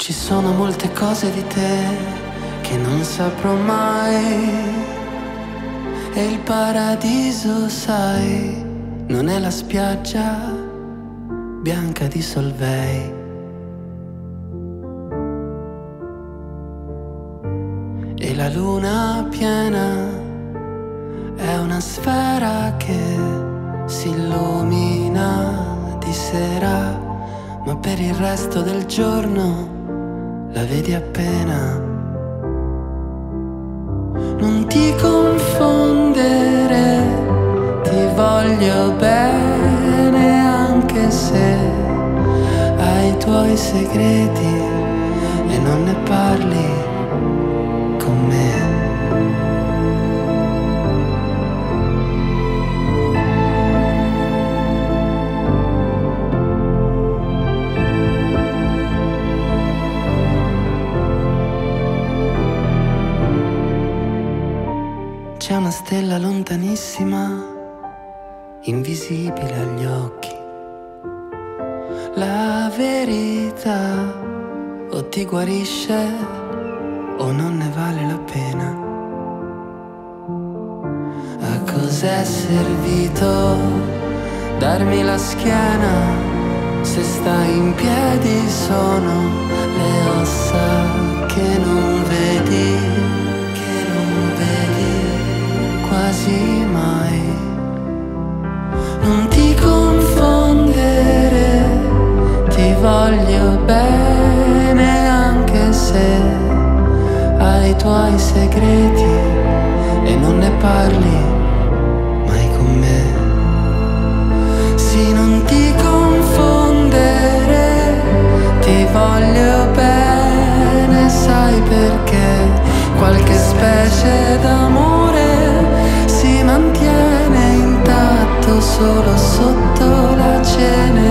Ci sono molte cose di te che non saprò mai. E il paradiso, sai, non è la spiaggia bianca di Solvay. E la luna piena è una sfera che si illumina di sera, ma per il resto del giorno la vedi appena. Non ti confondere, ti voglio bene anche se hai i tuoi segreti e non ne parli con me. C'è una stella lontanissima, invisibile agli occhi. La verità o ti guarisce o non ne vale la pena. A cos'è servito darmi la schiena se stai in piedi? Sono le ossa che non vedi, quasi mai. Non ti confondere, ti voglio bene anche se hai i tuoi segreti e non ne parli mai con me. Sì, non ti confondere, ti voglio bene, sai perché qualche specie d'amore si mantiene intatto solo sotto la cenere.